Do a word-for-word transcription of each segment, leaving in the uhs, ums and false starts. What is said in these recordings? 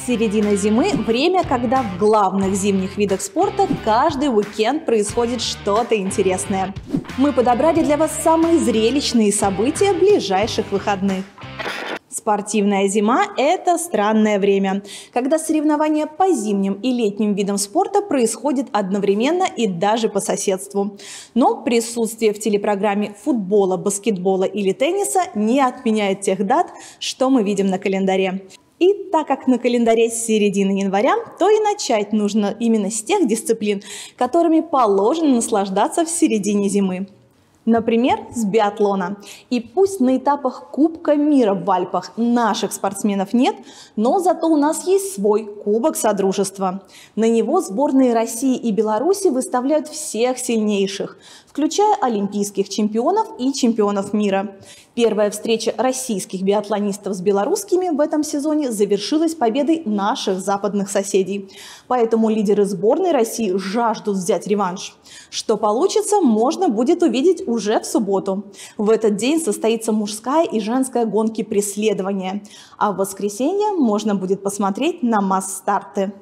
Середина зимы – время, когда в главных зимних видах спорта каждый уикенд происходит что-то интересное. Мы подобрали для вас самые зрелищные события ближайших выходных. Спортивная зима – это странное время, когда соревнования по зимним и летним видам спорта происходят одновременно и даже по соседству. Но присутствие в телепрограмме футбола, баскетбола или тенниса не отменяет тех дат, что мы видим на календаре. И так как на календаре с середины января, то и начать нужно именно с тех дисциплин, которыми положено наслаждаться в середине зимы. Например, с биатлона. И пусть на этапах Кубка мира в Альпах наших спортсменов нет, но зато у нас есть свой Кубок Содружества. На него сборные России и Беларуси выставляют всех сильнейших, включая олимпийских чемпионов и чемпионов мира. Первая встреча российских биатлонистов с белорусскими в этом сезоне завершилась победой наших западных соседей. Поэтому лидеры сборной России жаждут взять реванш. Что получится, можно будет увидеть уже в субботу. В этот день состоится мужская и женская гонки преследования, а в воскресенье можно будет посмотреть на масс-старты.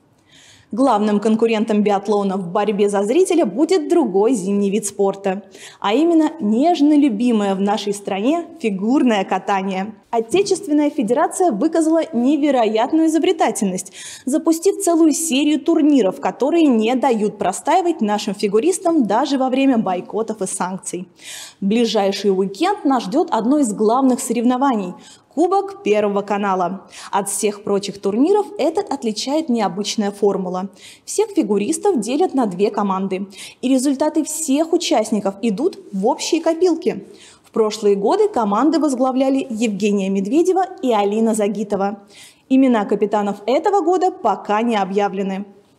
Главным конкурентом биатлона в борьбе за зрителя будет другой зимний вид спорта, а именно нежно любимое в нашей стране фигурное катание. Отечественная федерация выказала невероятную изобретательность, запустив целую серию турниров, которые не дают простаивать нашим фигуристам даже во время бойкотов и санкций. В ближайший уикенд нас ждет одно из главных соревнований – Кубок Первого канала. От всех прочих турниров этот отличает необычная формула. Всех фигуристов делят на две команды, и результаты всех участников идут в общие копилки. В прошлые годы команды возглавляли Евгения Медведева и Алина Загитова. Имена капитанов этого года пока не объявлены.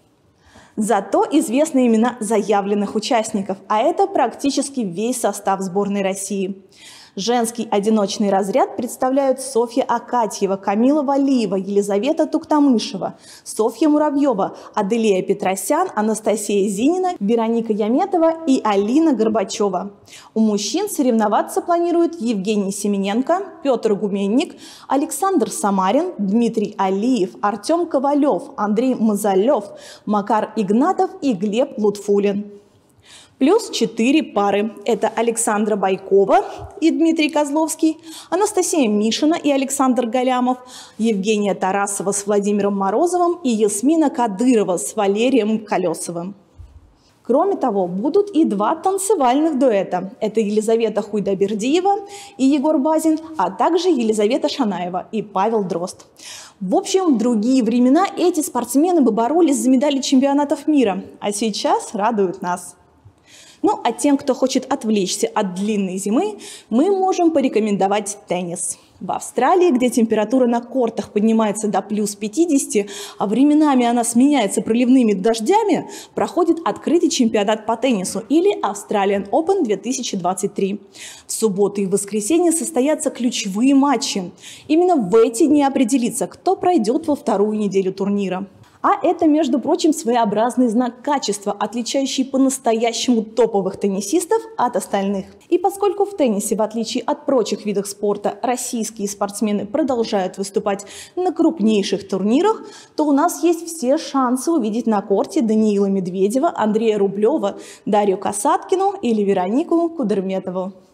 Зато известны имена заявленных участников, а это практически весь состав сборной России. Женский одиночный разряд представляют Софья Акатьева, Камила Валиева, Елизавета Туктамышева, Софья Муравьева, Аделия Петросян, Анастасия Зинина, Вероника Яметова и Алина Горбачева. У мужчин соревноваться планируют Евгений Семененко, Петр Гуменник, Александр Самарин, Дмитрий Алиев, Артем Ковалев, Андрей Мазалев, Макар Игнатов и Глеб Лутфулин. Плюс четыре пары. Это Александра Байкова и Дмитрий Козловский, Анастасия Мишина и Александр Галямов, Евгения Тарасова с Владимиром Морозовым и Ясмина Кадырова с Валерием Колесовым. Кроме того, будут и два танцевальных дуэта. Это Елизавета Хуйдабердиева и Егор Базин, а также Елизавета Шанаева и Павел Дрозд. В общем, в другие времена эти спортсмены бы боролись за медали чемпионатов мира, а сейчас радуют нас. Ну а тем, кто хочет отвлечься от длинной зимы, мы можем порекомендовать теннис. В Австралии, где температура на кортах поднимается до плюс пятидесяти, а временами она сменяется проливными дождями, проходит открытый чемпионат по теннису или Australian Open две тысячи двадцать три. В субботу и воскресенье состоятся ключевые матчи. Именно в эти дни определится, кто пройдет во вторую неделю турнира. А это, между прочим, своеобразный знак качества, отличающий по-настоящему топовых теннисистов от остальных. И поскольку в теннисе, в отличие от прочих видов спорта, российские спортсмены продолжают выступать на крупнейших турнирах, то у нас есть все шансы увидеть на корте Даниила Медведева, Андрея Рублева, Дарью Касаткину или Веронику Кудерметову.